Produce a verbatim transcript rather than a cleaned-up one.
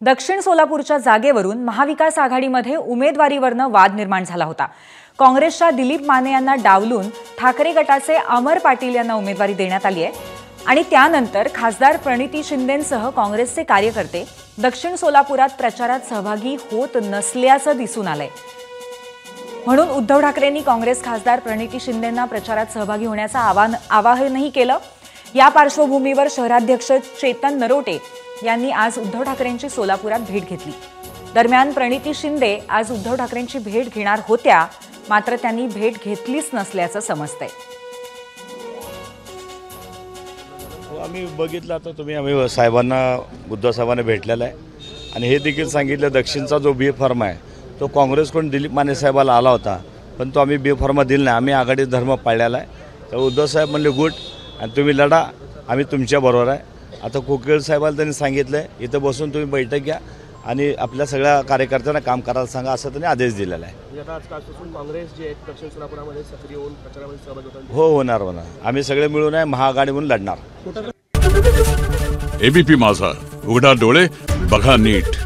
दक्षिण सोलापूरच्या जागेवरून महाविकास आघाडीमध्ये उमेदवारीवरनं वाद निर्माण झाला होता। काँग्रेसच्या दिलीप माने यांना डावलून ठाकरे गटाचे अमर पाटील यांना उमेदवारी देण्यात आली आहे आणि त्यानंतर खासदार प्रणिती शिंदेंसह काँग्रेसचे कार्यकर्ते दक्षिण सोलापुरात प्रचारात सहभागी होत नसल्याचं दिसून आलंय। म्हणून उद्धव ठाकरेंनी काँग्रेस खासदार प्रणिती शिंदेंना प्रचारात सहभागी होण्याचं आवाहन आवाहनही केलं। या पार्श्वभूमीवर शहराध्यक्ष चेतन नरोटे यांनी आज उद्धव ठाकरेंची सोलापुरात भेट घेतली। दरम्यान प्रणिती शिंदे आज उद्धव ठाकरेंची भेट घेणार होत्या, मात्र त्यांनी भेट घेतलीच नसल्याचं समजतंय। आम्ही बघितलं आता तुम्ही आम्ही साहेबांना उद्धव साहेबांना भेटलेला आहे आणि हे देखील सांगितलं दक्षिणचा जो बी फॉर्म आहे तो काँग्रेसकडून दिलीप माने साहेबाला आला होता, पण तो आम्ही बी फॉर्म दिला नाही। आम्ही आघाडी धर्म पाळलेला आहे। तर उद्धव साहेब म्हणले गुड आणि तुम्ही लढा, आम्ही तुमच्या बरोबर आहे। आता कोकिळ साहेबाला त्यांनी सांगितलं आहे इथं बसून तुम्ही बैठक घ्या आणि आपल्या सगळ्या कार्यकर्त्यांना काम करायला सांगा, असं त्यांनी आदेश दिलेला आहे। आजपासून काँग्रेस जे दक्षिण सोलापुरामध्ये सक्रिय होऊन प्रचारामध्ये सहभागी होतात हो होणार होणार आम्ही सगळे मिळून आहे महाआघाडी म्हणून लढणार। एबीपी माझा, उघडा डोळे बघा नीट।